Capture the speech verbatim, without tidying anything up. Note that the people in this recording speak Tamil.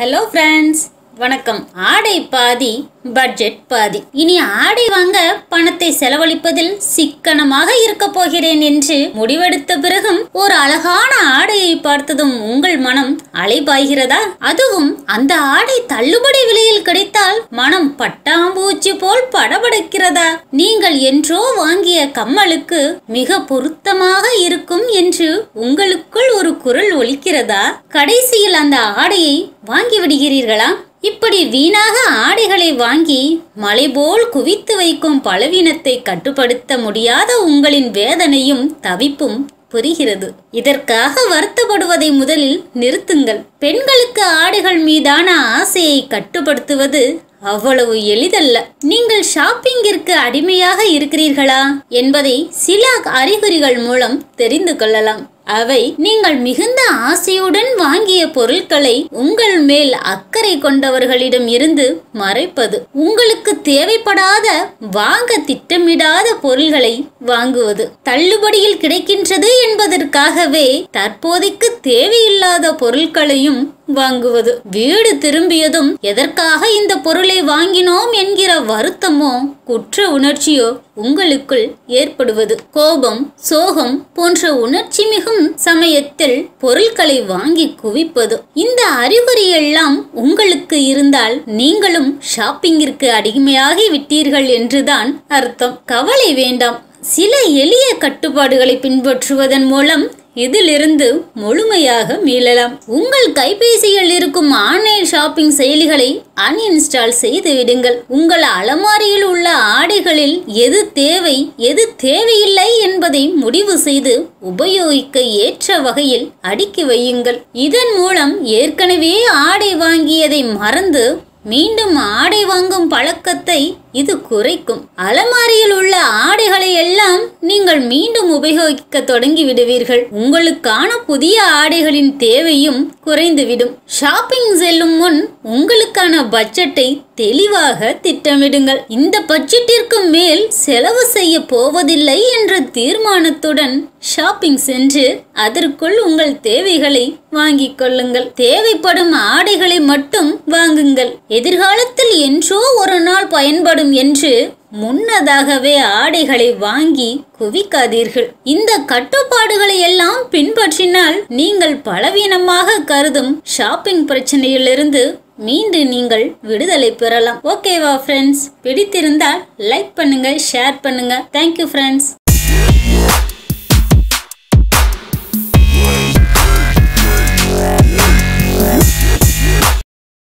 ஹலோ ஃப்ரெண்ட்ஸ், வணக்கம். ஆடை பாதி பட்ஜெட் பாதி. இனி ஆடை வாங்க பணத்தை செலவழிப்பதில் சிக்கனமாக இருக்க போகிறேன் என்று முடிவெடுத்த பிறகும் ஒரு அழகான ஆடையை பார்த்ததும் உங்கள் மனம் அலைபாய்கிறதா? அதுவும் அந்த ஆடை தள்ளுபடி விலையில் கிடைத்தால் மனம் பட்டாம்பூச்சி போல் படபடக்கிறதா? நீங்கள் என்றோ வாங்கிய கம்மலுக்கு மிக பொருத்தமாக இருக்கும் என்று உங்களுக்குள் ஒரு குரல் ஒலிக்கிறதா? கடைசியில் அந்த ஆடையை வாங்கி விடுகிறீர்களா? இப்படி வீணாக ஆடைகளை வாங்கி மலை போல் குவித்து வைக்கும் பலவீனத்தை கட்டுப்படுத்த முடியாத உங்களின் வேதனையும் தவிப்பும் புரிகிறது. இதற்காக வருத்தப்படுவதை முதலில் நிறுத்துங்கள். பெண்களுக்கு ஆடைகள் மீதான ஆசையை கட்டுப்படுத்துவது அவ்வளவு எளிதல்ல. நீங்கள் ஷாப்பிங்கிற்கு அடிமையாக இருக்கிறீர்களா என்பதை சில அறிகுறிகள் மூலம் தெரிந்து கொள்ளலாம். அவை நீங்கள் மிகுந்த ஆசையுடன் வாங்கிய பொருட்களை உங்கள் மேல் அக்கறை கொண்டவர்களிடம் இருந்து மறைப்பது, உங்களுக்கு தேவைப்படாத வாங்க திட்டமிடாத பொருள்களை வாங்குவது, தள்ளுபடியில் கிடைக்கின்றது என்பதற்காகவே தற்போதைக்கு தேவையில்லாத பொருட்களையும் வாங்குவது, வீடு திரும்பியதும் எதற்காக இந்த பொருளை வாங்கினோம் என்கிற வருத்தமோ குற்ற உணர்ச்சியோ உங்களுக்குள் ஏற்படுவது, கோபம் சோகம் போன்ற உணர்ச்சி மிகும் சமயத்தில் பொருட்களை வாங்கி குவிப்பது. இந்த அறிகுறி எல்லாம் உங்களுக்கு இருந்தால் நீங்களும் ஷாப்பிங்கிற்கு அடிமையாகி விட்டீர்கள் என்றுதான் அர்த்தம். கவலை வேண்டாம். சில எளிய கட்டுப்பாடுகளை பின்பற்றுவதன் மூலம் இதிலிருந்து முழுமையாக மீளலாம். உங்கள் கைபேசியில் இருக்கும் ஆன்லைன் ஷாப்பிங் செயலிகளை அன்இன்ஸ்டால் செய்து விடுங்கள். உங்கள் அலமாரியில் உள்ள ஆடைகளில் எது தேவை எது தேவையில்லை என்பதை முடிவு செய்து உபயோகிக்க ஏற்ற வகையில் அடுக்கி வையுங்கள். இதன் மூலம் ஏற்கனவே ஆடை வாங்கியதை மறந்து மீண்டும் ஆடை வாங்கும் பழக்கத்தை இது குறைக்கும். அலமாரியில் உள்ள ஆடைகளை எல்லாம் நீங்கள் மீண்டும் உபயோகிக்க தொடங்கி விடுவீர்கள். உங்களுக்கான புதிய ஆடைகளின் தேவையும் குறைந்துவிடும். ஷாப்பிங் செல்லும் முன் உங்களுக்கான பட்ஜெட்டை தெளிவாக திட்டமிடுங்கள். இந்த பட்ஜெட்டிற்கு மேல் செலவு செய்ய போவதில்லை என்ற தீர்மானத்துடன் ஷாப்பிங் சென்று அதற்குள் உங்கள் தேவைகளை வாங்கிக் கொள்ளுங்கள். தேவைப்படும் ஆடைகளை மட்டும் வாங்குங்கள். எதிர்காலத்தில் என்றோ ஒரு நாள் பயன்படும் என்று முன்னதாகவே ஆடைகளை வாங்கி குவிக்காதீர்கள். இந்த கட்டுப்பாடுகளை எல்லாம் பின்பற்றினால் நீங்கள் பலவீனமாக கருதும் ஷாப்பிங் பிரச்சனையிலிருந்து மீண்டு நீங்கள் விடுதலை பெறலாம். ஓகேவா ஃப்ரெண்ட்ஸ்? பிடித்திருந்தால் லைக் பண்ணுங்க, ஷேர் பண்ணுங்க. Thank you friends.